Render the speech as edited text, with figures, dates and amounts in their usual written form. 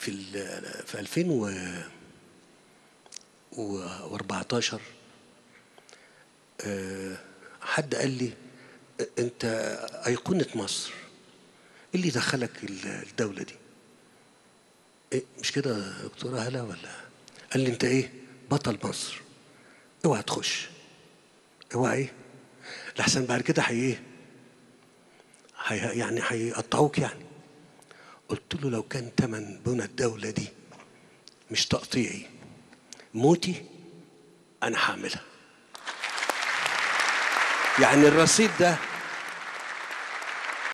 في 2014 حد قال لي انت ايقونة مصر، ايه اللي دخلك الدولة دي؟ إيه مش كده يا دكتورة هلا ولا؟ قال لي انت ايه بطل مصر، اوعى تخش، اوعى ايه لحسن بعد كده ايه يعني هيقطعوك يعني. قلت له لو كان تمن بنى الدولة دي مش تقطيعي موتي انا هعملها. يعني الرصيد ده